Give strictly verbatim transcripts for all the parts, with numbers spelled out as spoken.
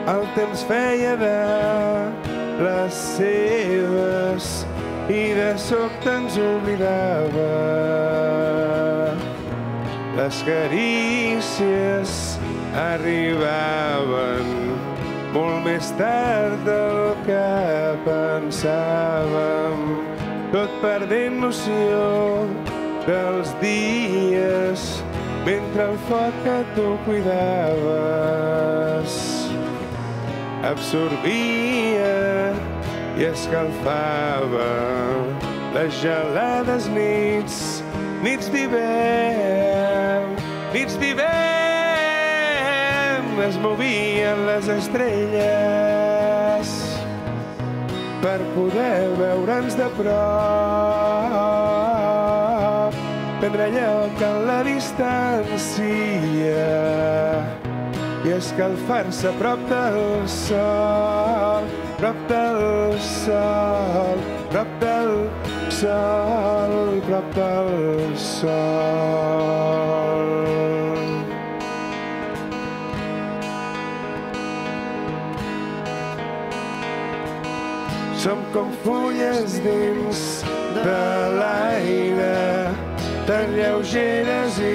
El temps feia de les seves i de sobte ens oblidava. Les carícies arribaven molt més tard del que pensàvem, tot perdent noció dels dies mentre el foc que tu cuidaves absorbia i escalfava les gelades nits, nits d'hivern, nits d'hivern. Es movien les estrelles per poder veure'ns de prop, prendre lloc en la distància i escalfar-se a prop del sol, prop del sol, prop del sol, prop del sol. Som com fulles dins de l'aire, tan lleugeres i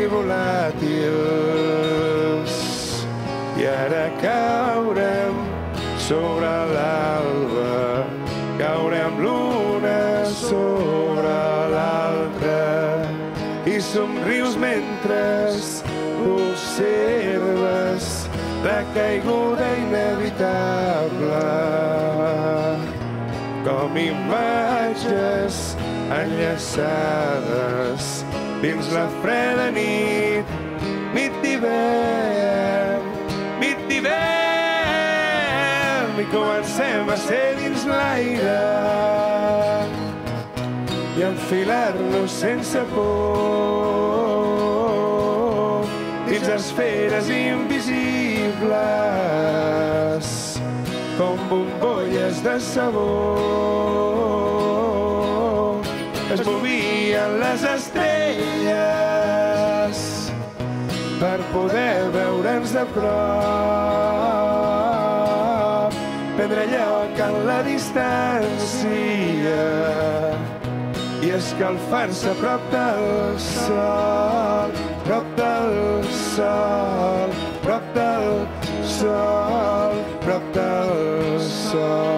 volàtils. I ara caurem sobre l'alba, caurem l'una sobre l'altra i somrius mentre observes la caiguda inevitable. Com imatges enllaçades dins la freda nit, nit d'hivern, nit d'hivern, i comencem a ser dins l'aire i enfilar-nos sense por dins esferes invisibles com bombolles de sabó. Es movien les estrelles per poder veure'ns de prop, prendre lloc en la distància i escalfar-se a prop del sol, prop del sol, prop del sol, prop del sol.